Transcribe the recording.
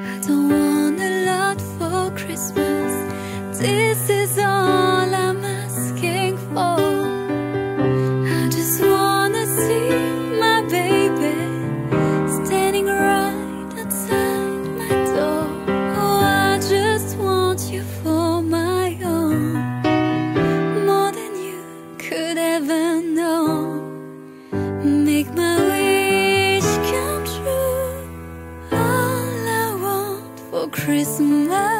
I don't want a lot for Christmas. This is all I'm asking for. I just wanna see my baby standing right outside my door. Oh, I just want you for my own, more than you could ever know. Make my wish come true. All I want for Christmas